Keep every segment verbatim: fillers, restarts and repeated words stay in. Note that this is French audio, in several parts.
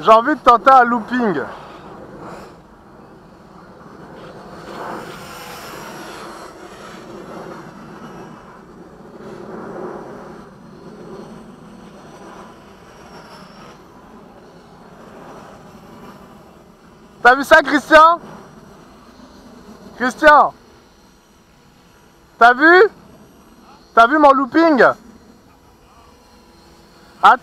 J'ai envie de tenter un looping. T'as vu ça, Christian? Christian? T'as vu? T'as vu mon looping? Att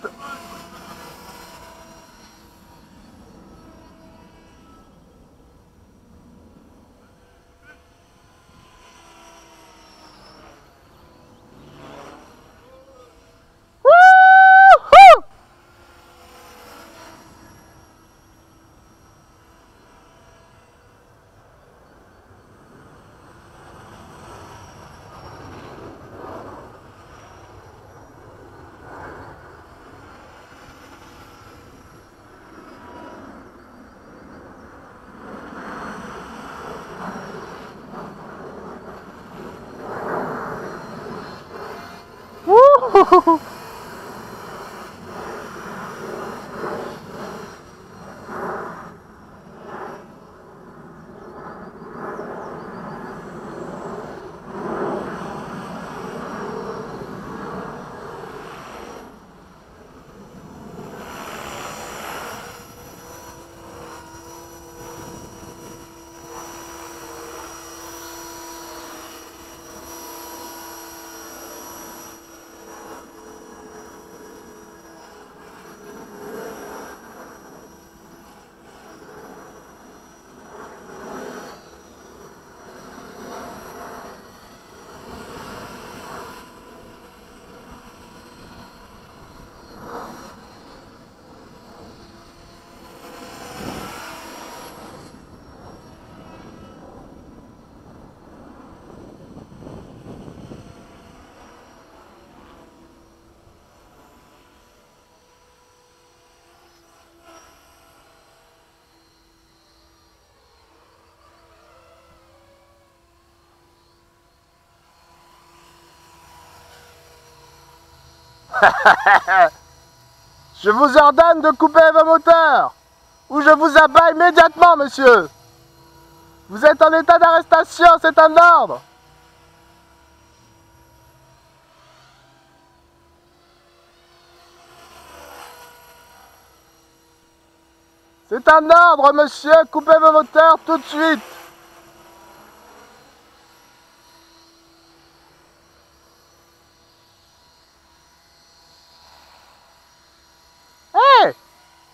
Wouhou! Je vous ordonne de couper vos moteurs, ou je vous abats immédiatement, monsieur. Vous êtes en état d'arrestation, c'est un ordre. C'est un ordre, monsieur, coupez vos moteurs tout de suite. Hey!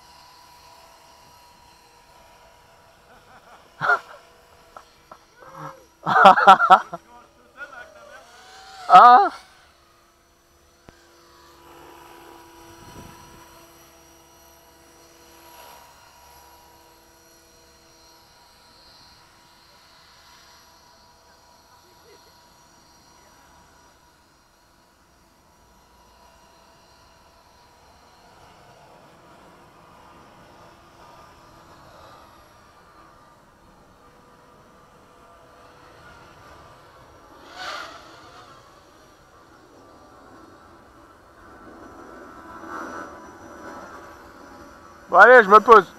Ah! Bon allez, je me pose.